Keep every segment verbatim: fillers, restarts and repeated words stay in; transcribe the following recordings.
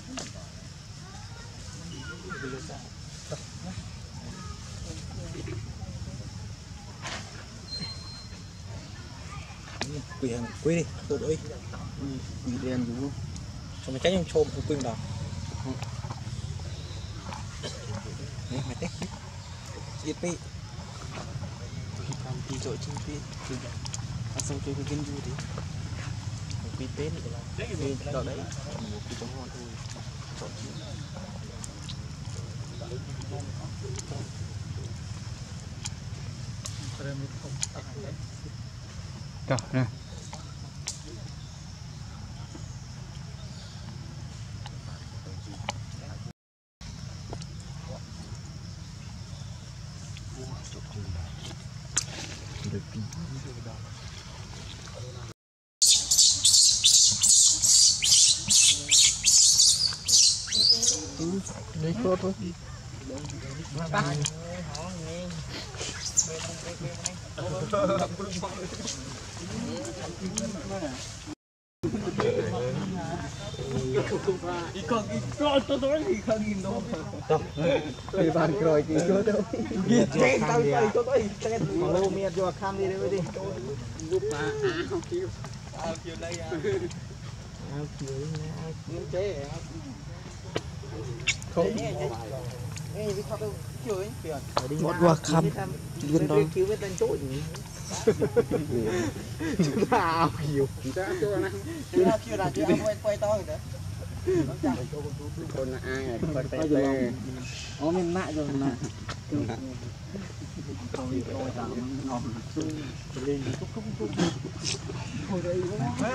quỳ hàng quỳ đi tôi đuổi quỳ đèn đúng xong rồi tránh trong chôm tôi quỳnh đỏ này mày tết ít đi làm gì rồi trên phía ăn xong chơi cái game vui đi quỳ tết thì đó đấy một cái trong hòn thôi chọn Trời nè. Đi cô thôi. Ikan ikan tu tu ikan ginong. Đi bàn rồi thì chưa đâu. Chết tao tao tu tu chết. Lâu miệt cho kham đi đây đi. Lúc mà áo kêu áo kêu đây à. Áo kiểu áo Muốn chế không. Nghe đi khóc đâu. Chơi kìa. Một quả kham. Liên đó. Kêu với tên chối nhỉ. Chúng ta áo kêu. Chúng ta kêu là chúng ta kêu là chúng ta quay quay to rồi đó. Con là ai à? Con tè tè. Ó mình nại rồi nè. Thôi rồi sao ngon. Lên đi khúc khúc khúc. Thôi đây quá.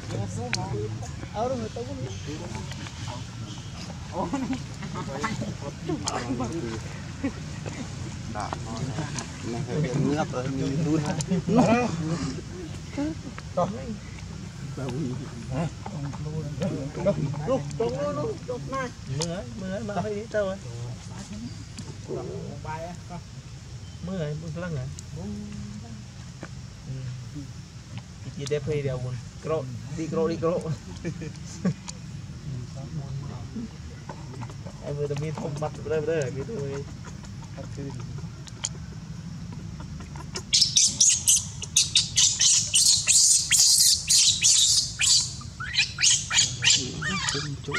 Ở đâu người ta cũng. Ồ. Đó. Này hơi ngập rồi mình đun ha. Đó. Lúc trống nó nó trống này. Mưa mưa mà phải đi đâu rồi. Bài á. Mưa rồi, mưa lăng rồi. Cái gì đẹp hay đều buồn. Cro, đi cro đi cro. Em vừa tầm đi thông mặt đây đây cái tôi. Không chỗ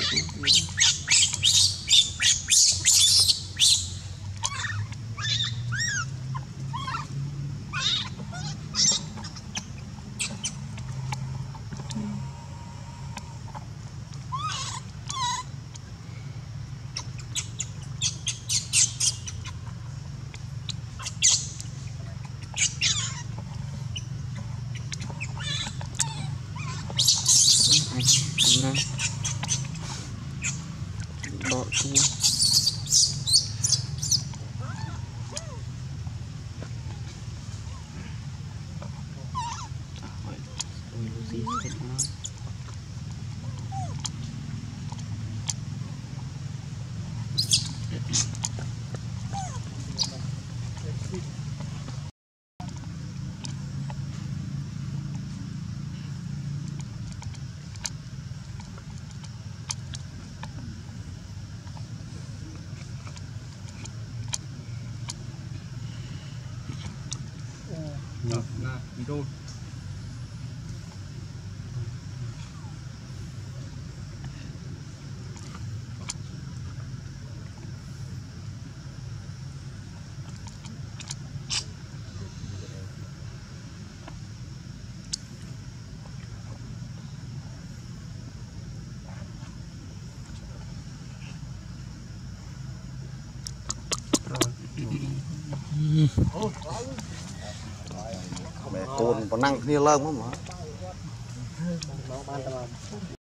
đọ xuống Nah, itu. mẹ cồn còn năng kia lơm không mà